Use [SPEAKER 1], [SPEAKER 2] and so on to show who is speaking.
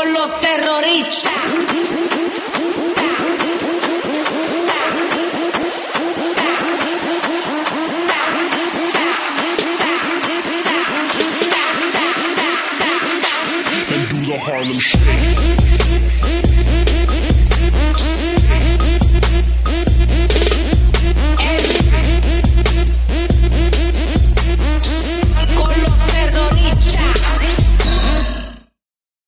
[SPEAKER 1] con los terroristas.
[SPEAKER 2] And do the Harlem Shake.
[SPEAKER 1] Everybody